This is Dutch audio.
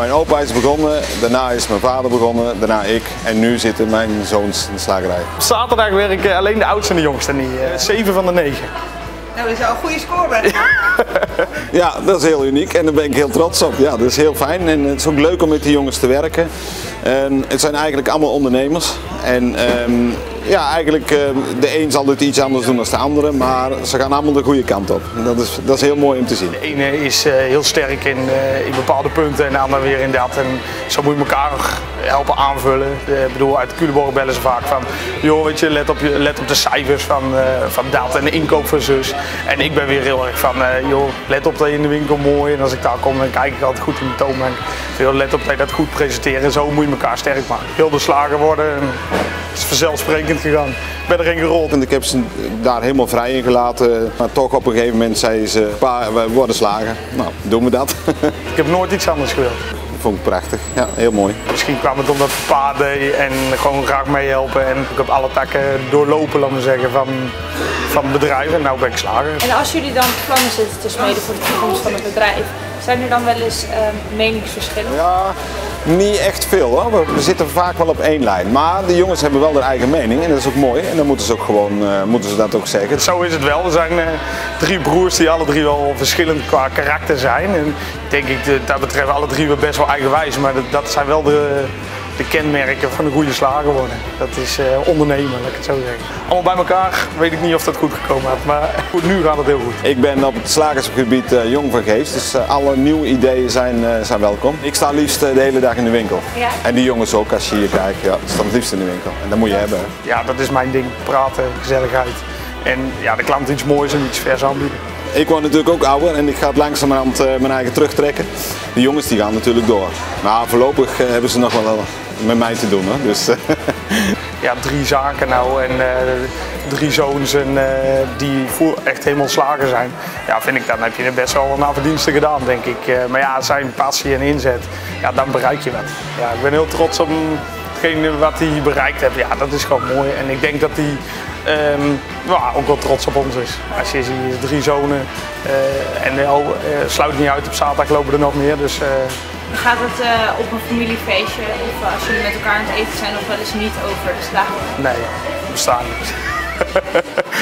Mijn opa is begonnen, daarna is mijn vader begonnen, daarna ik en nu zitten mijn zoons in de slagerij. Op zaterdag werken alleen de oudste en de jongste niet. 7 van de 9. Nou, dat is al een goede score. Ja, dat is heel uniek en daar ben ik heel trots op. Ja, dat is heel fijn en het is ook leuk om met die jongens te werken. Het zijn eigenlijk allemaal ondernemers en ja, eigenlijk de een zal het iets anders doen dan de andere, maar ze gaan allemaal de goede kant op. Dat is heel mooi om te zien. De ene is heel sterk in bepaalde punten en de ander weer in dat. En zo moet je elkaar helpen aanvullen. Ik bedoel, uit Culemborg bellen ze vaak van, joh, weet je, let op de cijfers van dat en de inkoop van zus. En ik ben weer heel erg van, joh, let op dat je in de winkel mooi en als ik daar kom dan kijk ik altijd goed in de toonbank. Let op dat je dat goed presenteert en zo moet je elkaar sterk maken. Ik wilde slager worden en het is vanzelfsprekend gegaan. Ik ben erin gerold. En ik heb ze daar helemaal vrij in gelaten, maar toch op een gegeven moment zei ze, pa, we worden slager. Nou, doen we dat. Ik heb nooit iets anders gewild. Dat vond ik prachtig, ja, heel mooi. Misschien kwam het omdat pa deed en gewoon graag meehelpen. En ik heb alle takken doorlopen, laat maar zeggen, van het bedrijf en nu ben ik slager. En als jullie dan plannen zitten te smeden voor de toekomst van het bedrijf, zijn er dan wel eens meningsverschillen? Ja, niet echt veel hoor. We zitten vaak wel op één lijn. Maar de jongens hebben wel hun eigen mening en dat is ook mooi. En dan moeten ze ook gewoon, moeten ze dat ook zeggen. Zo is het wel. Er zijn 3 broers die alle 3 wel verschillend qua karakter zijn. En denk ik dat betreft alle 3 wel best wel eigenwijs. Maar dat zijn wel de kenmerken van een goede slager worden. Dat is ondernemen, laat ik het zo zeggen. Allemaal bij elkaar weet ik niet of dat goed gekomen had, maar goed, nu gaat het heel goed. Ik ben op het slagersgebied jong van geest, dus alle nieuwe ideeën zijn welkom. Ik sta liefst de hele dag in de winkel. Ja. En die jongens ook, als je hier kijkt, ja, staan het liefst in de winkel. En dat moet je hebben. Hè. Ja, dat is mijn ding. Praten, gezelligheid. En ja, de klant iets moois en iets vers aanbieden. Ik word natuurlijk ook ouder en ik ga het langzamerhand mijn eigen terugtrekken. De jongens die gaan natuurlijk door. Maar voorlopig hebben ze nog wel met mij te doen. Hè? Dus, ja, 3 zaken nou en 3 zoons en, die echt helemaal slager zijn. Ja, vind ik, dan heb je best wel een verdienste gedaan, denk ik. Maar ja, zijn passie en inzet, ja, dan bereik je wat. Ja, ik ben heel trots op hetgeen wat hij bereikt heeft. Ja, dat is gewoon mooi en ik denk dat hij ook wel trots op ons is. Als je ziet 3 zonen en sluit niet uit, op zaterdag lopen er nog meer. Dus, gaat het op een familiefeestje of als jullie met elkaar aan het eten zijn nog wel eens niet over de slager? Nee, we bestaan niet.